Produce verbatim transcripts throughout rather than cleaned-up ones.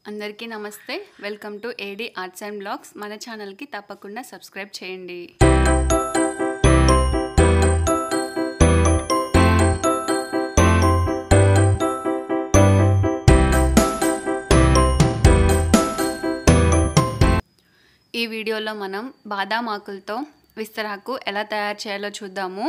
అందరికీ నమస్తే. Welcome to AD arts and blogs. మన ఛానల్కి తప్పకుండా సబ్స్క్రైబ్ చేయండి. ఈ వీడియోలో మనం బాదాం ఆకులతో విస్తరాకు ఎలా తయారు చేయాలో చూద్దాము.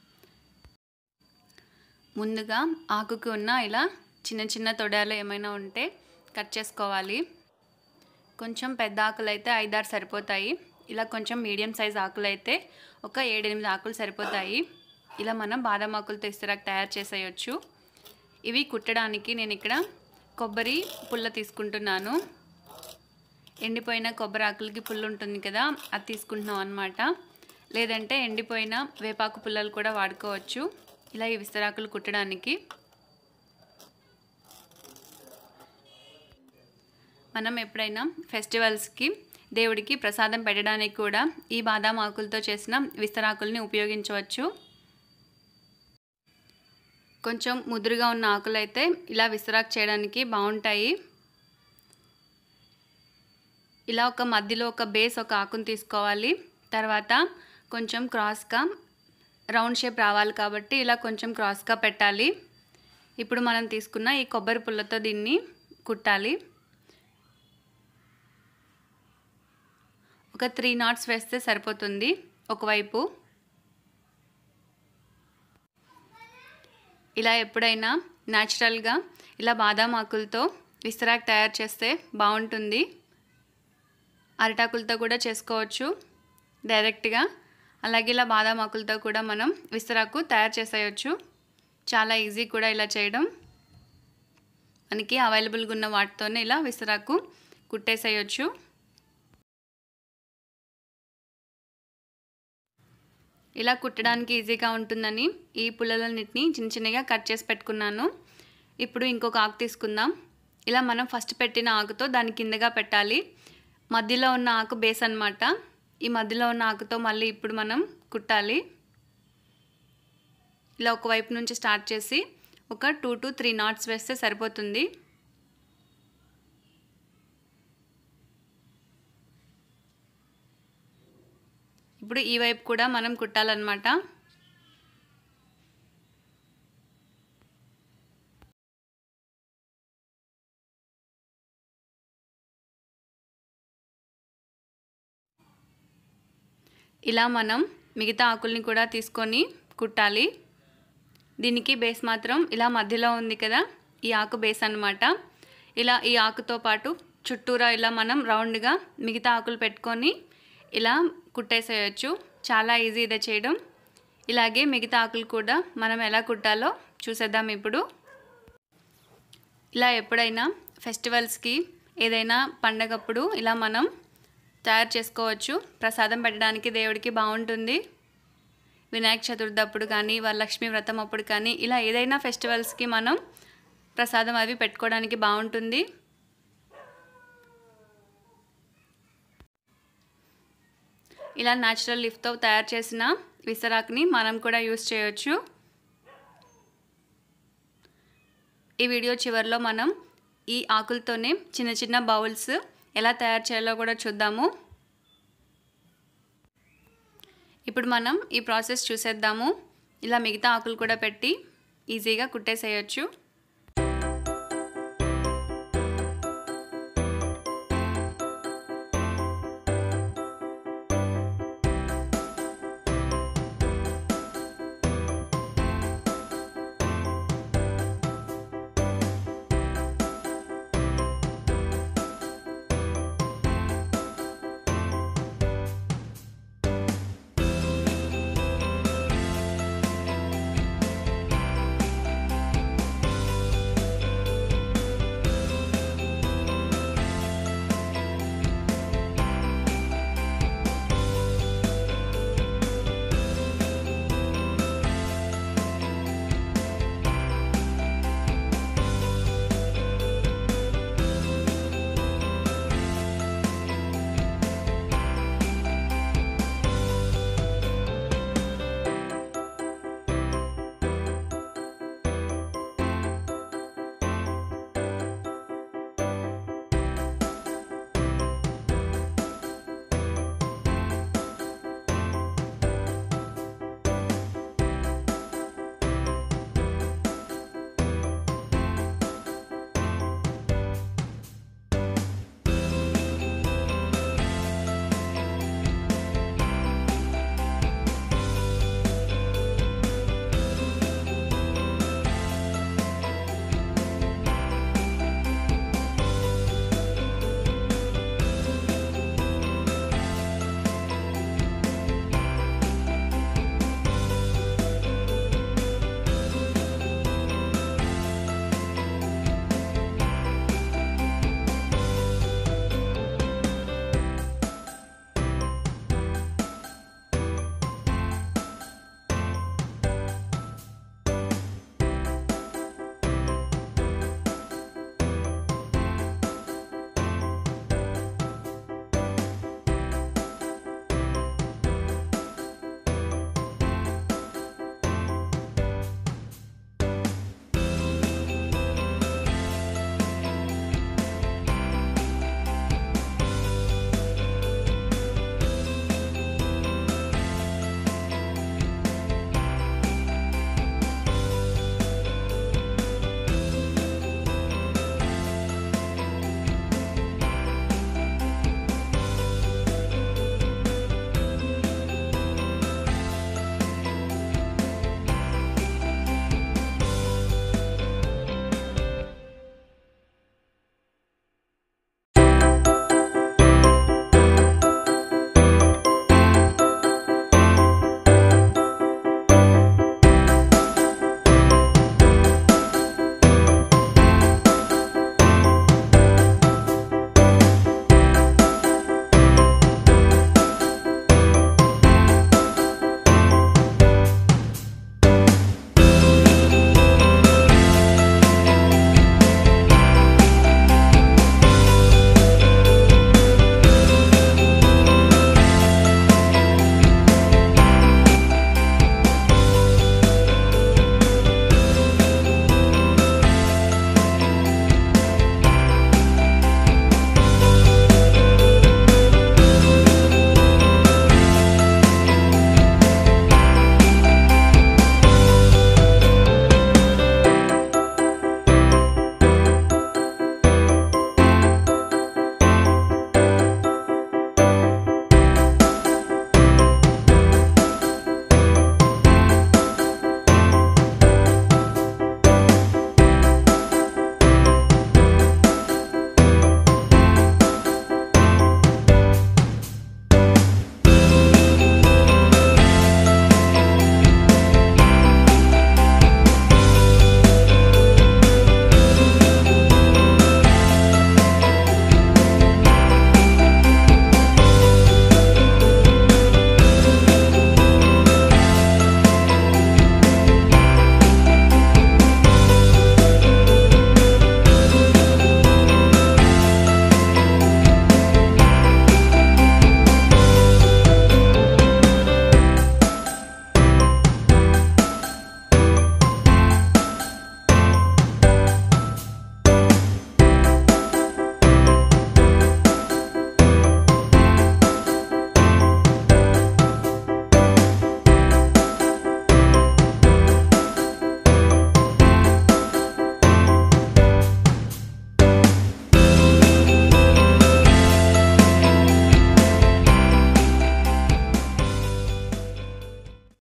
ముందుగా ఆకుకు ఉన్న ఇలా చిన్న చిన్న తొడాలు ఏమైనా ఉంటే కట్ చేసుకోవాలి. కొంచెం పెద్ద ఆకులు అయితే ఐదారు సరిపోతాయి. ఇలా కొంచెం మీడియం సైజ్ ఆకులు అయితే ఒక ఏడెనిమిది ఆకులు సరిపోతాయి. ఇలా మనం బాదం ఆకులతో విస్తరాకు తయారు చేసేయచ్చు. ఇవి కుట్టడానికి నేను ఇక్కడ కొబ్బరి పుల్ల తీసుకుంటున్నాను. ఎండిపోయిన కొబ్బరి ఆకులకి పుల్ల ఉంటుంది కదా, అది తీసుకుంటున్నాం అన్నమాట. లేదంటే ఎండిపోయిన వేపాకు పుల్లలు కూడా వాడుకోవచ్చు ఇలా ఈ విస్తరాకులు కుట్టడానికి. మనం ఎప్పుడైనా ఫెస్టివల్స్కి దేవుడికి ప్రసాదం పెట్టడానికి కూడా ఈ బాదాం ఆకులతో చేసిన విస్తరాకుల్ని ఉపయోగించవచ్చు. కొంచెం ముదురుగా ఉన్న ఆకులు అయితే ఇలా విస్తరాకు చేయడానికి బాగుంటాయి. ఇలా ఒక మధ్యలో ఒక బేస్ ఒక ఆకును తీసుకోవాలి. తర్వాత కొంచెం క్రాస్గా రౌండ్ షేప్ రావాలి కాబట్టి ఇలా కొంచెం క్రాస్గా పెట్టాలి. ఇప్పుడు మనం తీసుకున్న ఈ కొబ్బరి పుల్లతో దీన్ని కుట్టాలి. ఒక త్రీ నాట్స్ వేస్తే సరిపోతుంది ఒకవైపు. ఇలా ఎప్పుడైనా న్యాచురల్గా ఇలా బాదాం ఆకులతో విస్తరాకు తయారు చేస్తే బాగుంటుంది. అరిటాకులతో కూడా చేసుకోవచ్చు డైరెక్ట్గా. అలాగే ఇలా బాదాం ఆకులతో కూడా మనం విస్తరాకు తయారు చేసేయచ్చు. చాలా ఈజీ కూడా ఇలా చేయడం. మనకి అవైలబుల్గా ఉన్న వాటితోనే ఇలా విస్తరాకు కుట్టేసేయచ్చు. ఇలా కుట్టడానికి ఈజీగా ఉంటుందని ఈ పుల్లలన్నిటిని చిన్న చిన్నగా కట్ చేసి పెట్టుకున్నాను. ఇప్పుడు ఇంకొక ఆకు తీసుకుందాం. ఇలా మనం ఫస్ట్ పెట్టిన ఆకుతో దాని కిందగా పెట్టాలి. మధ్యలో ఉన్న ఆకు బేస్ అన్నమాట. ఈ మధ్యలో ఉన్న ఆకుతో మళ్ళీ ఇప్పుడు మనం కుట్టాలి. ఇలా ఒకవైపు నుంచి స్టార్ట్ చేసి ఒక టూ టు త్రీ నాట్స్ వేస్తే సరిపోతుంది. ఇప్పుడు ఈ వైపు కూడా మనం కుట్టాలన్నమాట. ఇలా మనం మిగతా ఆకుల్ని కూడా తీసుకొని కుట్టాలి. దీనికి బేస్ మాత్రం ఇలా మధ్యలో ఉంది కదా, ఈ ఆకు బేస్ అన్నమాట. ఇలా ఈ ఆకుతో పాటు చుట్టూరా ఇలా మనం రౌండ్గా మిగతా ఆకులు పెట్టుకొని ఇలా కుట్టేసేయచ్చు. చాలా ఈజీ ఇదే చేయడం. ఇలాగే మిగతా ఆకులు కూడా మనం ఎలా కుట్టాలో చూసేద్దాం ఇప్పుడు. ఇలా ఎప్పుడైనా ఫెస్టివల్స్కి ఏదైనా పండగప్పుడు ఇలా మనం తయారు చేసుకోవచ్చు. ప్రసాదం పెట్టడానికి దేవుడికి బాగుంటుంది. వినాయక చతుర్థి అప్పుడు కానీ వరలక్ష్మి వ్రతం అప్పుడు కానీ ఇలా ఏదైనా ఫెస్టివల్స్కి మనం ప్రసాదం అవి పెట్టుకోవడానికి బాగుంటుంది. ఇలా న్యాచురల్ లీఫ్తో తయారు చేసిన విస్తరాకుని మనం కూడా యూస్ చేయొచ్చు. ఈ వీడియో చివరిలో మనం ఈ ఆకులతోనే చిన్న చిన్న బౌల్స్ ఎలా తయారు చేయాలో కూడా చూద్దాము. ఇప్పుడు మనం ఈ ప్రాసెస్ చూసేద్దాము. ఇలా మిగతా ఆకులు కూడా పెట్టి ఈజీగా కుట్టేసేయచ్చు.